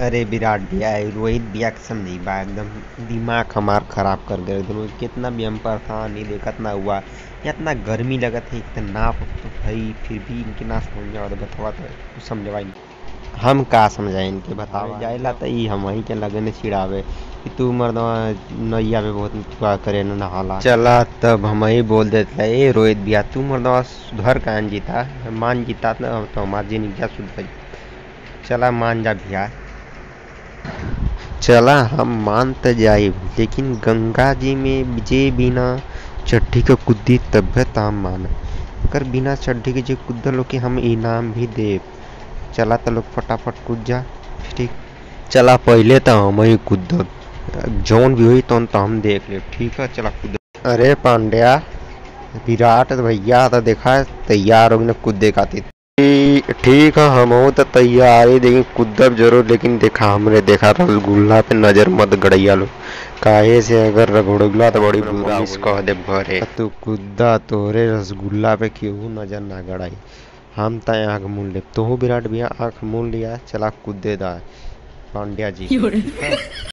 अरे विराट भैया रोहित भैया कसम नहीं बा एकदम दिमाग हमार खराब कर गए एकदम। कितना भी हम परेशान नहीं देखत ना हुआ या इतना गर्मी लगत है इतना तो भाई फिर भी इनके ना समझ में आवत बतावा तो समझवा हम का समझाए इनके बतावा जाएला तो ई हम वहीं के लगने चिढ़ावे कि तू मर्दवा नैया में बहुत क्या करे न नहाला। चला तब हम ही बोल देते ए रोहित भैया तू मर्दवा सुधर कान जीता मान जीता तो हमार जी क्या सुधर। चला मान जा भैया। चला हम मान त जाए लेकिन गंगा जी में जे बिना चड्ढी के कूदी तब ताम मान अगर बिना चड्ढी के जे कूदल के हम इनाम भी दे। चला तो लोग फटाफट कूद जा। ठीक चला पहले तो हम ही कूद जौन भी हुई तो हम देख ले ठीक है चला कूद। अरे पांड्या विराट भैया तो देखा तैयार हो कूदे खातिर। ठीक है हम तो तैयार ही लेकिन कूदब जरूर लेकिन देखा हमने देखा रसगुल्ला पे नजर मत गड़ैया लो काहे से अगर रगड़ुल्ला तो बड़ी बुरा कह दे भरे तू कूदा तोरे रसगुल्ला पे क्यों नजर ना गड़ाई। हम तो आँख मूल ले तो विराट भैया आँख मूल लिया चला कूदे दा पांड्या जी।